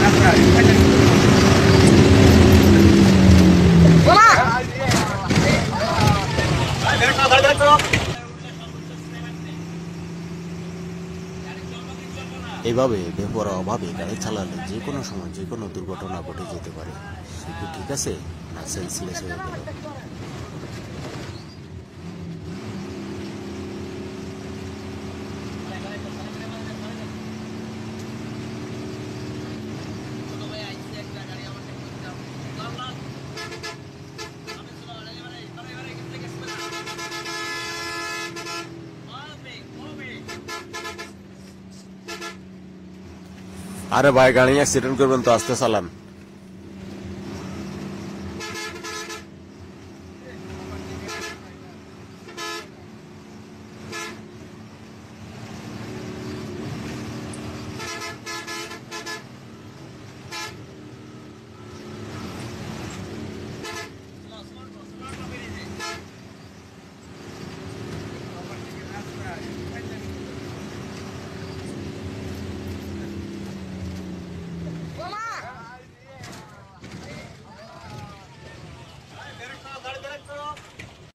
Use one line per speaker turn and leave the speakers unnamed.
এইভাবে বেপরোয়া অভাবে গাড়ি চালালে যে কোনো সময় যে কোনো দুর্ঘটনা ঘটে যেতে পারে। সে কি ঠিক আছে না সেন্সলেস হয়ে গেল? আরে ভাই গাড়ি অ্যাক্সিডেন্ট করবেন তো, আস্তে চালান।